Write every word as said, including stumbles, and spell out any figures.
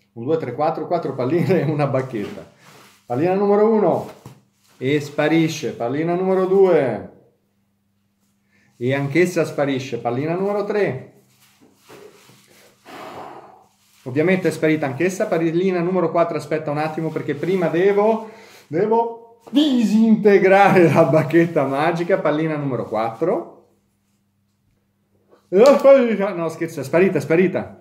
uno, due, tre, quattro, quattro palline e una bacchetta. Pallina numero uno e sparisce, pallina numero due e anch'essa sparisce, pallina numero tre. Ovviamente è sparita anch'essa, pallina numero quattro, aspetta un attimo perché prima devo, devo disintegrare la bacchetta magica, pallina numero quattro. No, scherzo, è sparita, è sparita.